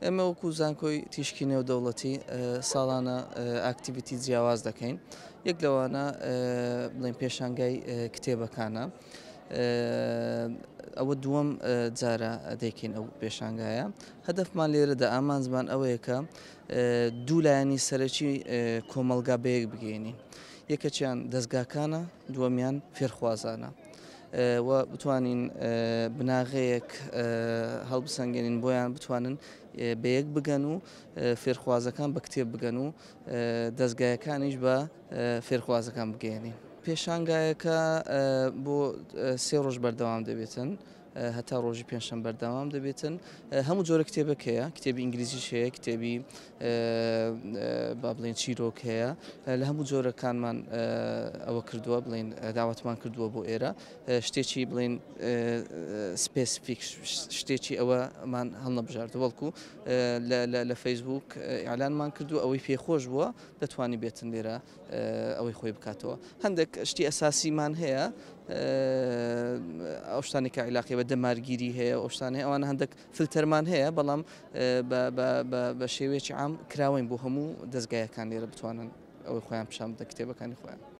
ئەمە وەکو زانکۆی تیشکی نێودەوڵەتی ساڵانە ئاکتیڤیتی جیاواز دەکەین. یەک لەوانە بڵێن پێشانگای کتێبەکانە. ئەوە دووەم جارە دەیکەین ئەو پێشانگایە. هەدەفمان لێرەدا ئامان زمان ئەوەیە کە دوو لایەنی سەرەکی کۆمەلگا بەیەک بگەینین. یەکەچیان دەستگاکانە، دووەمیان فێرخوازانە. و بتوانین بناغەیەک هەڵبسەنگێنین بۆیان بتوانن بەیەک بگەن و فێرخوازەکان بە کتێب بگەن و دەستگایەکانیش بە فێرخوازەکان بگەێنین. پێشانگایەکە بۆ 3 ڕۆژ بەردەوام دەبێتن، هەتا ڕۆژی پێنجشەممە بەردەوام دەبێتن. هەموو جۆرە کتێبێک هەیە، کتێبی ئینگلیزیش هەیە، کتێبی با بڵێن چیرۆک هەیە. لە هەموو جۆرەکانمان ئەوە کردووە، بڵێن داوەتمان کردووە بۆ ئێرە. شتێکی بڵێن سپێسیفیک شتێکی ئەوەمان هەڵنەبژاردووە، بەڵکو لە فەیسبوک ئیعلانمان کردووە، ئەوەی پێخۆش بووە دەتوانی بێتن لێرە ئەوەی خۆی بکاتەوە. هەندێک شتی ئەساسیمان هەیە، ئەو شتانی کە عیلاقی بە دەمارگیری هەیە، ئەو شتانە هەیە، ئەوانە هەندێک فلتەرمان هەیە، بەڵام بە شێوەیەکی عام کراوەین بۆ هەموو دەستگایەکان لێرە بتوانن ئەوەی خۆیان پیشان بدەن کتێبەکانی خۆیان.